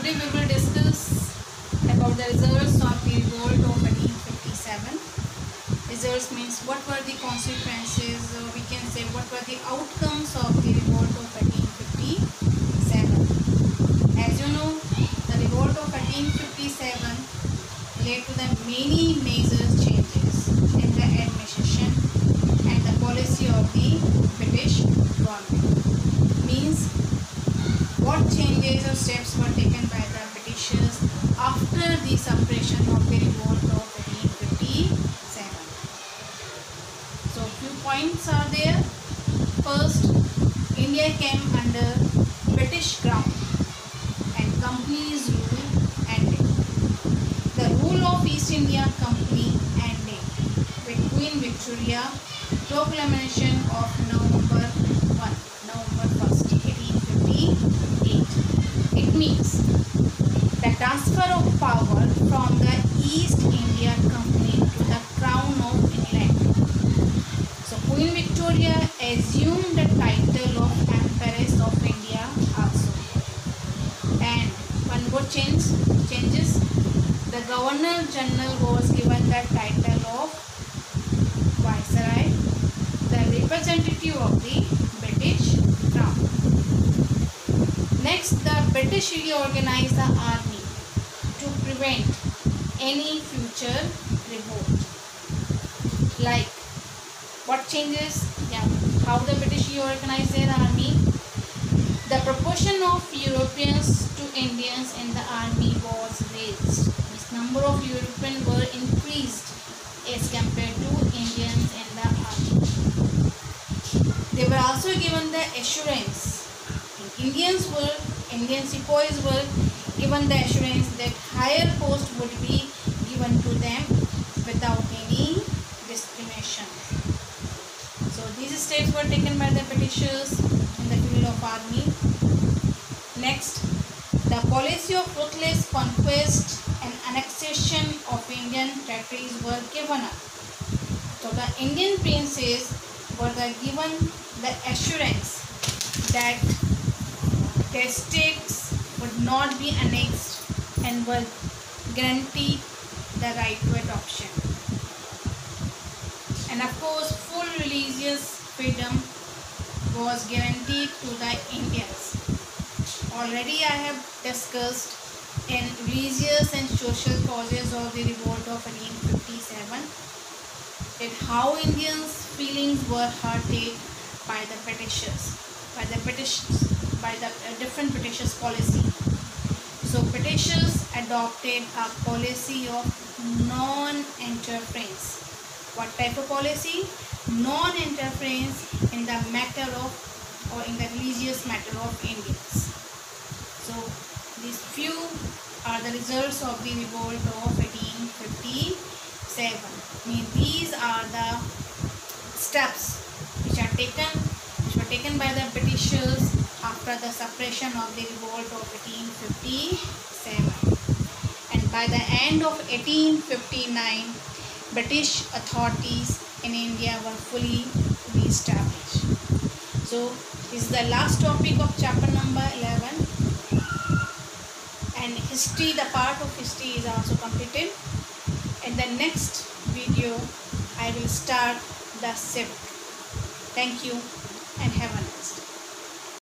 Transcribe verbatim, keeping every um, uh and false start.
today we will discuss about the results of the revolt of eighteen fifty-seven. Results means what were the consequences, or we can say what were the outcomes of the revolt of eighteen fifty-seven. As you know, the revolt of eighteen fifty-seven led to the many major changes in the administration and the policy of the British government. Means what changes or steps were taken by the Britishers after the suppression of the revolt of eighteen fifty-seven. So few points are there. First, India came under British crown and company's rule ended. The rule of East India Company ended with Queen Victoria proclamation of November first, November first, eighteen fifty-eight. It means the transfer of power from the East India Company to the Crown of England. So Queen Victoria assumed the title of Empress of India also. And one more change changes. The Governor General was given the title of Viceroy, the representative of the British Crown. Next, the British reorganized the army to prevent any future revolt. Like what changes? Yeah, how the British reorganized their army. The proportion of Europeans to Indians in the army was raised. This number of Europeans were increased as compared to Indians in the army. They were also given the assurance. Indians were, Indian sepoys were given the assurance that higher post would be given to them without any discrimination. So these steps were taken by the Britishers in the field of army. Next, the policy of ruthless conquest and annexation of Indian territories were given up. So the Indian princes were given the assurance that their states would not be annexed and were guaranteed the right to adoption. And of course, full religious freedom was guaranteed to the Indians. Already I have discussed in religious and social causes of the revolt of eighteen fifty-seven that how Indians' feelings were hurted by the Britishers, by the British, by the uh, different Britishers' policy. So Britishers adopted a policy of non-interference. What type of policy? Non-interference in the matter of or in the religious matter of Indians. So these few are the results of the revolt of eighteen fifty-seven. I mean, these are the steps which are taken, which were taken by the Britishers after the suppression of the revolt of eighteen fifty-seven. And by the end of eighteen fifty-nine, British authorities in India were fully re-established. So this is the last topic of chapter number eleven. And history, the part of history is also completed. In the next video, I will start the shift. Thank you and have a